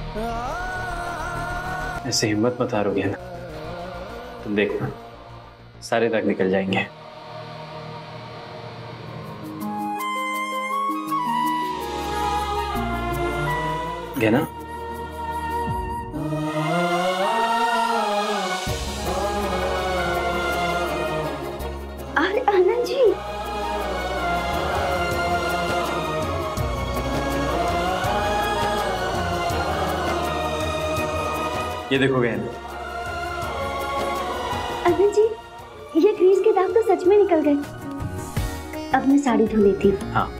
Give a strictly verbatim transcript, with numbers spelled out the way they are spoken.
ऐसे हिम्मत मत हारोगे ना, तुम देखना सारे दाग निकल जाएंगे। गहना, अरे आनंद जी, ये देखो गहना। आनंद जी, ये ग्रीस के दाग तो सच में निकल गए। अब मैं साड़ी धो लेती हूँ। हाँ।